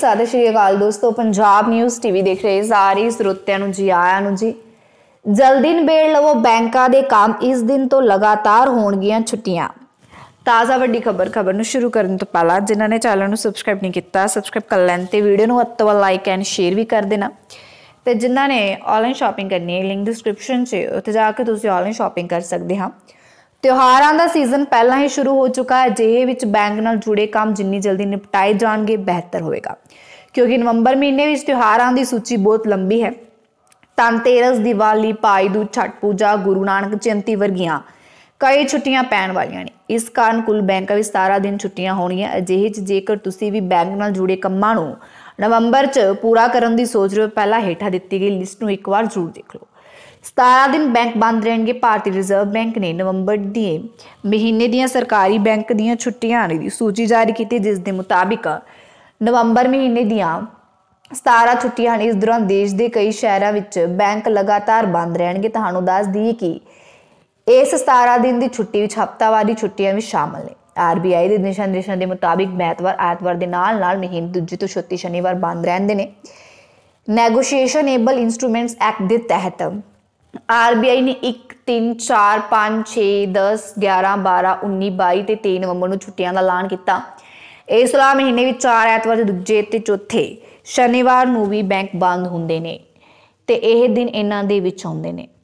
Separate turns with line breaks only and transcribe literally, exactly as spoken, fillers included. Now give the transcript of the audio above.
सत श्री अकाल दोस्तों, पंजाब न्यूज़ टीवी देख रहे सारे ਸਰੋਤਿਆਂ ਨੂੰ जी आया ਨੂੰ जी। जल्दी निबेड़ लवो बैंकों के काम, इस दिन तो लगातार होणगियां छुट्टियां। ताज़ा वड्डी खबर खबर ਨੂੰ शुरू करने तो पहला जिन्हों ने चैनल ਨੂੰ सबसक्राइब नहीं किया सबसक्राइब कर लैन ते वीडियो ਨੂੰ ਵੱਧ ਤੋਂ ਵੱਧ लाइक एंड शेयर भी कर देना। ਤੇ ਜਿਨ੍ਹਾਂ ਨੇ ऑनलाइन शॉपिंग करनी है लिंक डिस्क्रिप्शन 'ਚ ਉੱਥੇ ਜਾ ਕੇ ਤੁਸੀਂ ऑनलाइन शॉपिंग कर सकते हाँ। ਤਿਉਹਾਰਾਂ ਦਾ ਸੀਜ਼ਨ ਪਹਿਲਾਂ ਹੀ ਸ਼ੁਰੂ ਹੋ ਚੁੱਕਾ ਹੈ। ਅਜਿਹੇ ਵਿੱਚ ਬੈਂਕ ਨਾਲ ਜੁੜੇ ਕੰਮ ਜਿੰਨੀ ਜਲਦੀ ਨਿਪਟਾਏ ਜਾਣਗੇ ਬਿਹਤਰ ਹੋਵੇਗਾ, ਕਿਉਂਕਿ ਨਵੰਬਰ ਮਹੀਨੇ ਵਿੱਚ ਤਿਉਹਾਰਾਂ ਦੀ ਸੂਚੀ ਬਹੁਤ ਲੰਬੀ ਹੈ। ਧਨਤੇਰਸ, ਦੀਵਾਲੀ, ਭਾਈ ਦੂਜ, ਛਠ ਪੂਜਾ, ਗੁਰੂ ਨਾਨਕ ਜਯੰਤੀ ਵਰਗੀਆਂ ਕਈ ਛੁੱਟੀਆਂ ਪੈਣ ਵਾਲੀਆਂ ਨੇ। ਇਸ ਕਾਰਨ ਕੁੱਲ ਬੈਂਕਾਂ ਵਿੱਚ ਸਤਾਰਾਂ ਦਿਨ ਛੁੱਟੀਆਂ ਹੋਣਗੀਆਂ। ਅਜਿਹੇ 'ਚ ਜੇਕਰ ਤੁਸੀਂ ਵੀ ਬੈਂਕ ਨਾਲ ਜੁੜੇ ਕੰਮਾਂ ਨੂੰ ਨਵੰਬਰ 'ਚ ਪੂਰਾ ਕਰਨ ਦੀ ਸੋਚ ਰਹੇ ਹੋ, ਪਹਿਲਾਂ ਹੇਠਾਂ ਦਿੱਤੀ ਗਈ ਲਿਸਟ ਨੂੰ ਇੱਕ ਵਾਰ ਜ਼ਰੂਰ ਦੇਖ ਲਓ। सतारह दिन बैंक बंद रहेंगे। भारतीय रिजर्व बैंक ने नवंबर के महीने दी सरकारी बैंक दी छुट्टियां आने की सूची जारी की, जिस दे मुताबिक नवंबर महीने दी सतारह छुट्टियां हैं। इस दौरान देश के कई शहरों में बैंक लगातार बंद रहेंगे। तुहानूं दस दईए कि इस सतारह दिन की छुट्टी में हफ्तावारी छुट्टियां भी शामिल ने। आर बी आई के दिशा निर्देशों के मुताबिक ऐतवार ऐतवार के नाल नाल महीने दूजे तो छुट्टी शनिवार बंद रहते हैं। नैगोशिएशनेबल इंस्ट्रूमेंट्स एक्ट के तहत आर बी आई ने एक तीन चार पाँच छे दस ग्यारह बारह उन्नी बाई ते तेई नवंबर को छुट्टियां का ऐलान किया। इस अलावा महीने में चार ऐतवार दूजे ते चौथे शनिवार को भी बैंक बंद होंगे ने ते यह दिन इन्हां दे विच आउंदे ने।